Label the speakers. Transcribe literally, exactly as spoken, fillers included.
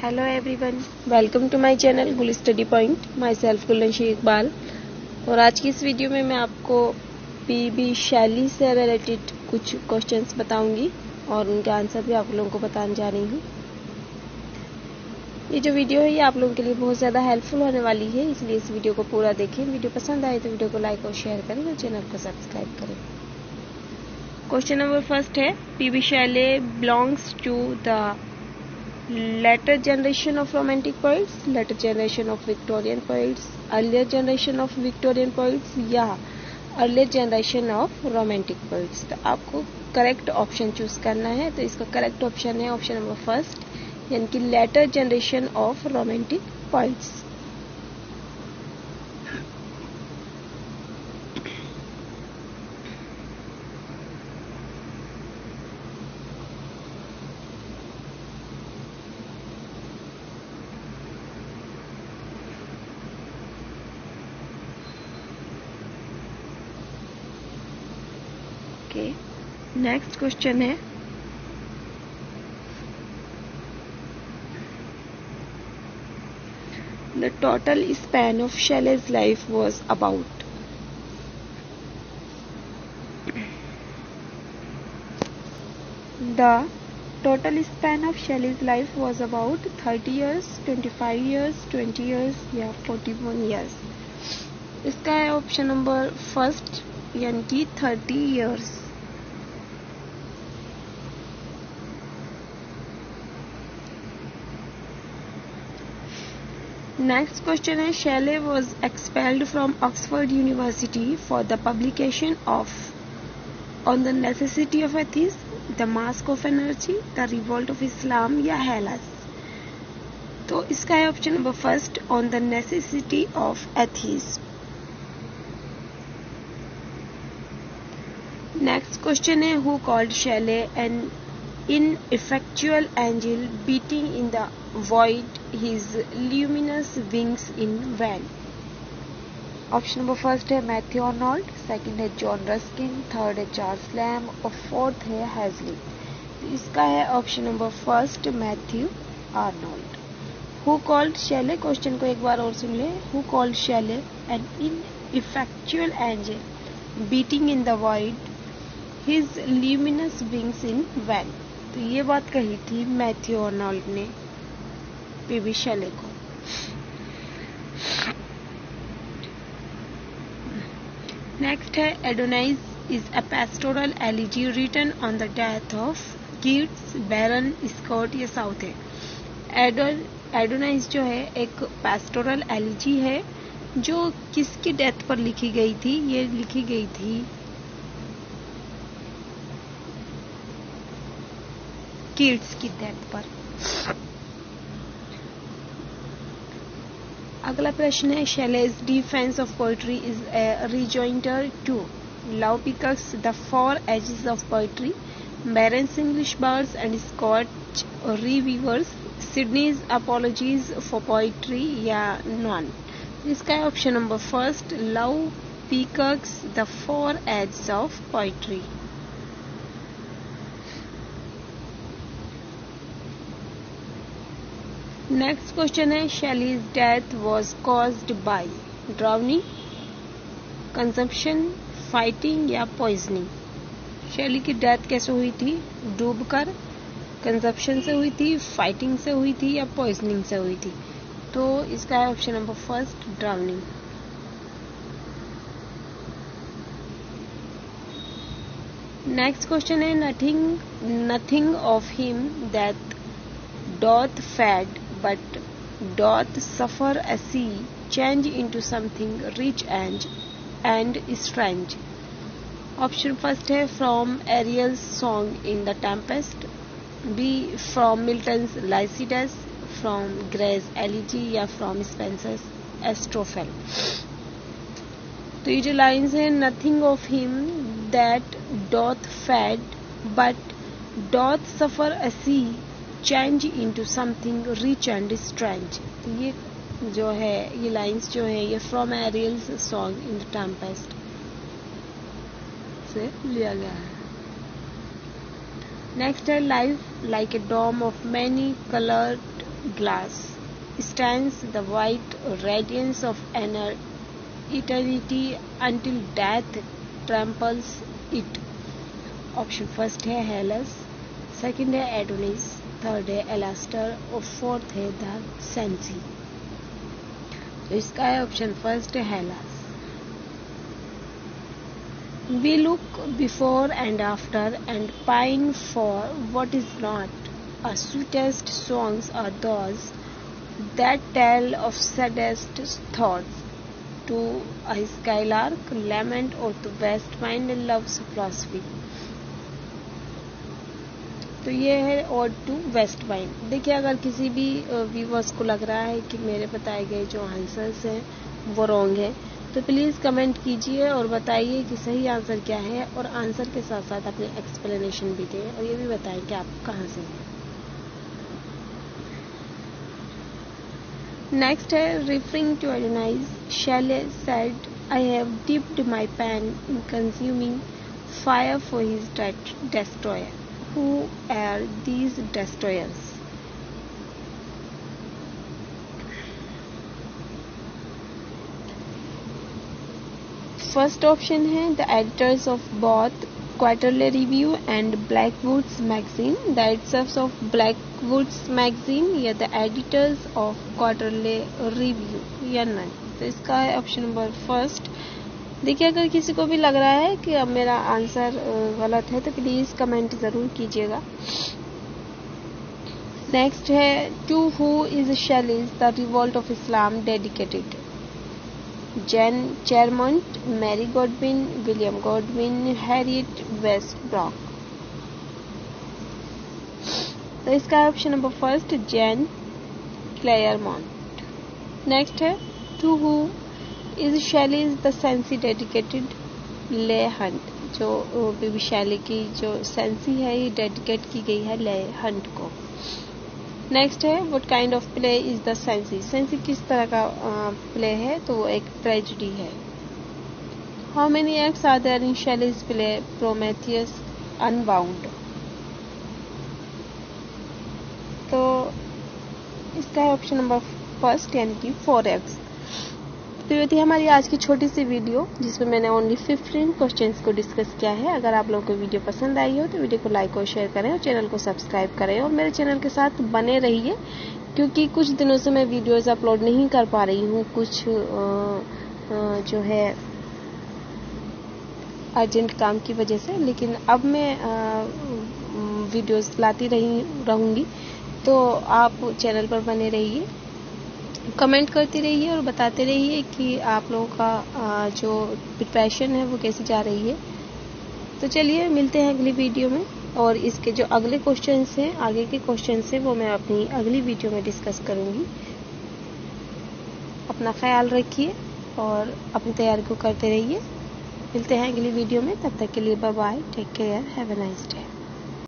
Speaker 1: Hello everyone, welcome to my channel Gul study point. My सेल्फ गुलनशी इकबाल। और आज की इस वीडियो में मैं आपको पी बी शैली से रिलेटेड कुछ क्वेश्चंस बताऊंगी और उनके आंसर भी आप लोगों को बताने जा रही हूँ। ये जो वीडियो है ये आप लोगों के लिए बहुत ज़्यादा हेल्पफुल होने वाली है, इसलिए इस वीडियो को पूरा देखें। वीडियो पसंद आए तो वीडियो को लाइक और शेयर करें और चैनल को सब्सक्राइब करें। क्वेश्चन नंबर फर्स्ट है, P B Shelley belongs to the later generation of romantic poets, later generation of Victorian poets, earlier generation of Victorian poets या earlier generation of romantic poets। तो आपको correct option choose करना है। तो इसका correct option है option number first, यानी कि later generation of romantic poets. Okay, next question है, the total span of Shelley's life was about। The total span of Shelley's life was about thirty years, twenty-five years, twenty years या forty-one years। इसका है option number first, यानी कि thirty years. Next question है, Shelley was expelled from Oxford University for the publication of On the Necessity of Atheism, The Mask of Energy, The Revolt of Islam या Hellas। तो इसका है option number first, on the necessity of atheism. Next question है, who called Shelley an ineffectual angel beating in the void his luminous wings in vain। Option number first है Matthew Arnold, second है John Ruskin, third है Charles Lamb और fourth है Hazlitt. तो इसका है option number first, Matthew Arnold. Who called Shelley, question को एक बार और सुन ले। Who called Shelley an ineffectual angel beating in the void his luminous wings in vain। तो ये बात कही थी मैथ्यू आर्नोल्ड ने पी बी Shelley को। नेक्स्ट है, Adonais is a pastoral elegy written on the death of Keats, Byron, Scott या Southey है। एडोन एडोनाइज जो है एक पेस्टोरल एलिजी है जो किसकी डेथ पर लिखी गई थी? ये लिखी गई थी कीट्स की डेथ पर। अगला प्रश्न है, Shelley's defense of poetry is a rejoinder to Love Peacocks, The Four Ages of Poetry, Barron's English Bards and Scotch Reviewers, Sydney's Apologies for Poetry या नॉन। इसका है option number first, Love Peacock's, the four ages of poetry. Next question है, Shelley's death was caused by drowning, consumption, fighting या poisoning. Shelley की death कैसे हुई थी? डूबकर, कंजम्पशन से हुई थी, फाइटिंग से हुई थी या पॉइजनिंग से हुई थी। तो इसका है option number first, drowning. Next question है, nothing nothing of him that doth fade but doth suffer a sea change into something rich and and strange। Option first है from Ariel's song in the Tempest, B from Milton's Lycidas, from Gray's elegy या from Spenser's Astrophel. तो ये जो lines है, nothing of him that doth fade but doth suffer a sea change into something rich and strange. ये जो है ये lines जो है ये from Ariel's song in the Tempest से लिया गया है। नेक्स्ट है, life like a dome of many coloured glass stands the white radiance of an eternity until death tramples it. Option first है हेलस, सेकंड है एडोनिस, थर्ड है Alastor और fourth है द सेंसी। तो इसका है ऑप्शन फर्स्ट है हेलस। We look before and after and pine for what is not. Our sweetest songs are those that tell of saddest thoughts. To a skylark lament or to west wind love's philosophy. तो ये है और to waste wind. देखिए, अगर किसी भी viewers को लग रहा है कि मेरे बताए गए जो आंसर्स हैं वो रॉन्ग है, तो प्लीज़ कमेंट कीजिए और बताइए कि सही आंसर क्या है, और आंसर के साथ साथ अपनी एक्सप्लेनेशन भी दें और ये भी बताएं कि आप कहाँ से हैं। नेक्स्ट है referring to Adonais, Shelley said I have dipped my pen in consuming fire for his destroyer. Who are these destroyers? First option है the editors of both Quarterly Review and Blackwood's magazine, the editors of Blackwood's magazine या the editors of Quarterly Review या none. तो इसका है option number first. देखिए, अगर किसी को भी लग रहा है कि अब मेरा आंसर गलत है तो प्लीज कमेंट जरूर कीजिएगा। नेक्स्ट है to who is Shelley's the Revolt of Islam dedicated, Jane Clairmont, Mary Godwin, William Godwin, Harriet Westbrook. तो इसका option number first Jane Clairmont. Next है to who is Shelley's the Cenci dedicated, Leigh Hunt. जो बेबी Shelley की जो sensi है ये dedicate की गई है ले हंट को। नेक्स्ट है what kind of play is the Cenci, Cenci किस तरह का प्ले है, तो वो एक ट्रेजेडी है। How many acts are there in Shelley's play Prometheus Unbound. तो इसका है ऑप्शन नंबर फर्स्ट यानी कि फोर एक्ट्स। तो ये थी हमारी आज की छोटी सी वीडियो जिसमें मैंने ओनली फिफ्टीन क्वेश्चंस को डिस्कस किया है। अगर आप लोगों को वीडियो पसंद आई हो तो वीडियो को लाइक और शेयर करें और चैनल को सब्सक्राइब करें और मेरे चैनल के साथ बने रहिए, क्योंकि कुछ दिनों से मैं वीडियोस अपलोड नहीं कर पा रही हूँ, कुछ आ, आ, जो है अर्जेंट काम की वजह से। लेकिन अब मैं आ, वीडियोस लाती रही रहूँगी, तो आप चैनल पर बने रहिए, कमेंट करते रहिए और बताते रहिए कि आप लोगों का जो प्रिपरेशन है वो कैसी जा रही है। तो चलिए मिलते हैं अगली वीडियो में, और इसके जो अगले क्वेश्चंस हैं, आगे के क्वेश्चंस हैं, वो मैं अपनी अगली वीडियो में डिस्कस करूंगी। अपना ख्याल रखिए और अपनी तैयारी को करते रहिए। मिलते हैं अगली वीडियो में, तब तक के लिए bye bye, take care, have a nice day.